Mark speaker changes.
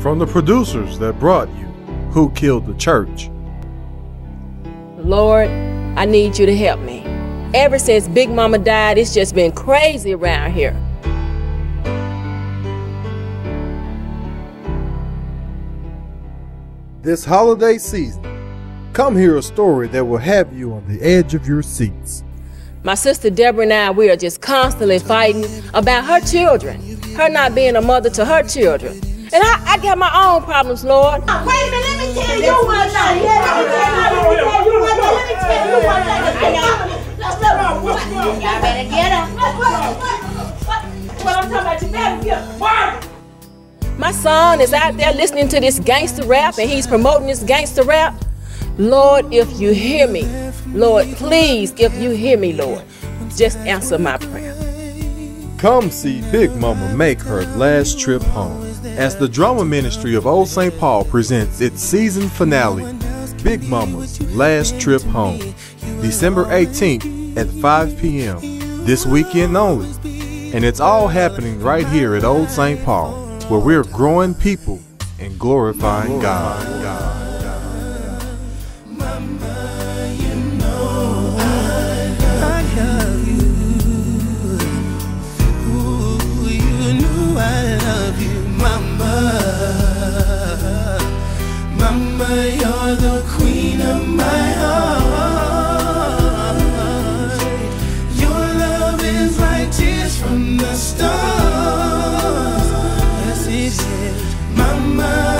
Speaker 1: from the producers that brought you Who Killed the Church.
Speaker 2: Lord, I need you to help me. Ever since Big Mama died, it's just been crazy around here.
Speaker 1: This holiday season, come hear a story that will have you on the edge of your seats.
Speaker 2: My sister Deborah and I, we are just constantly fighting about her children, her not being a mother to her children. And I got my own problems, Lord.
Speaker 3: Wait a minute, let me tell you one thing. Let me tell you one thing. Y'all better get her. What I'm talking about, you better get her.
Speaker 2: My son is out there listening to this gangster rap, and he's promoting this gangster rap. Lord, if you hear me, Lord, please, if you hear me, Lord, just answer my prayer.
Speaker 1: Come see Big Mama make her last trip home as the drama ministry of Old St. Paul presents its season finale, Big Mama's Last Trip Home, December 18th at 5 p.m. this weekend only. And it's all happening right here at Old St. Paul, where we're growing people and glorifying God.
Speaker 4: You're the queen of my heart. Your love is like tears from the stars. Yes, it is. Mama.